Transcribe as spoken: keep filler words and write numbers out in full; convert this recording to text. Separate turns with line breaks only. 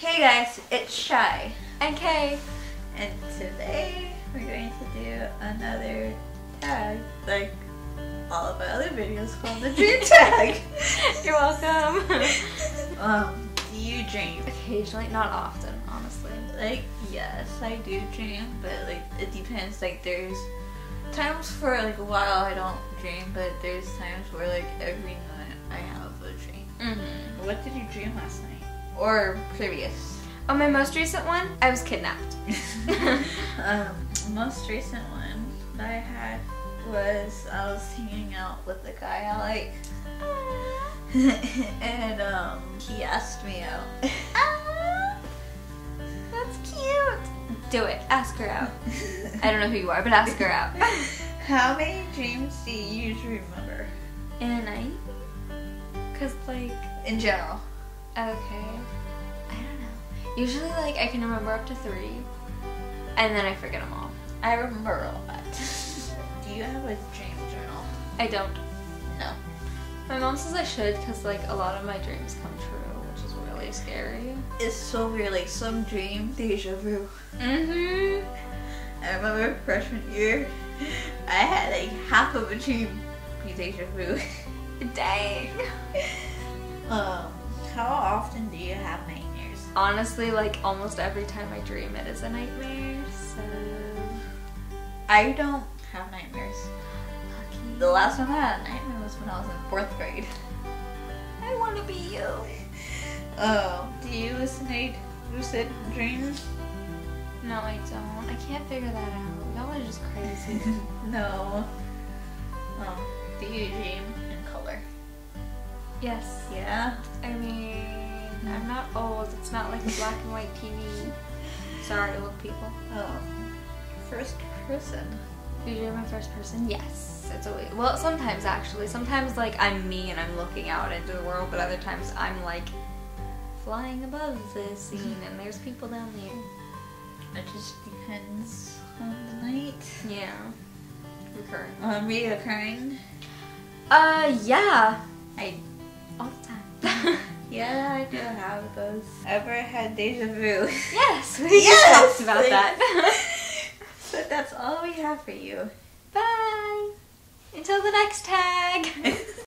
Hey guys, it's Shy.
And Kay.
And today we're going to do another tag, like all of our other videos called the dream tag.
You're welcome.
um, do you dream?
Occasionally, not often, honestly.
Like, yes, I do dream, but like it depends. Like there's times for like a while I don't dream, but there's times where like every night I have a dream.
Mm-hmm.
What did you dream last night? Or previous?
On my most recent one, I was kidnapped.
um, most recent one that I had was I was hanging out with the guy I like. and um, he asked me out.
Ah, that's cute. Do it. Ask her out. I don't know who you are, but ask her out.
How many dreams do you usually remember?
In a night? Cause like...
In general.
Okay. I don't know. Usually like I can remember up to three. And then I forget them all.
I remember a lot. Do you have a dream journal?
I don't.
No.
My mom says I should because like a lot of my dreams come true, which is really scary.
It's so weird, like some dream deja vu.
Mm-hmm.
I remember freshman year, I had like half of a dream be deja vu.
Dang.
um, how often do you have nightmares?
Honestly, like almost every time I dream it is a nightmare, so...
I don't have nightmares.
Lucky.
The last time I had a nightmare was when I was in fourth grade.
I want to be you.
Um, do you hallucinate lucid dreams?
No, I don't. I can't figure that out. Y'all are just crazy.
No. Um, do you dream in color?
Yes.
Yeah?
I mean, I'm not old. It's not like a black and white T V. Sorry, old people.
Um, first person.
Do you dream in first person? Yes. It's always, well, sometimes actually. Sometimes like I'm me and I'm looking out into the world, but other times I'm like flying above the scene and there's people down there.
It just depends on the night.
Yeah. Recurring.
Um, reoccurring.
Uh, yeah.
I,
All the time.
yeah, I do have those. Ever had deja vu?
Yes, we
Yes!
just talked about that.
But that's all we have for you.
Bye. Until the next tag.